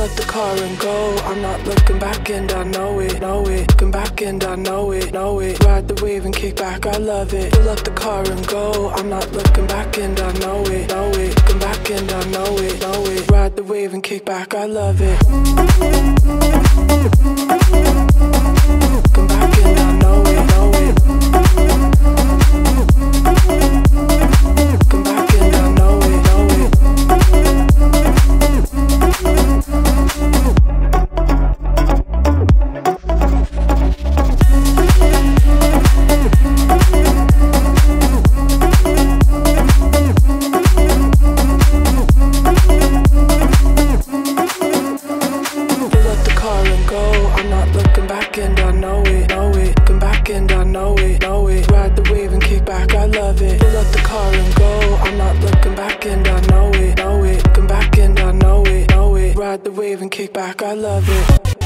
up the car and go. I'm not looking back and I know it, know it. Looking back and I know it, know it. Ride the wave and kick back, I love it. Fill up the car and go. I'm not looking back and I know it, know it. Looking back and I know it, know it. Ride the wave and kick back, I love it. Looking back and I know it, know it. Looking back and I know it, know it. And I know it, know it. Looking back and I know it, know it. Ride the wave and kick back, I love it. Fill up the car and go. I'm not looking back and I know it, know it. Looking back and I know it, know it. Ride the wave and kick back, I love it.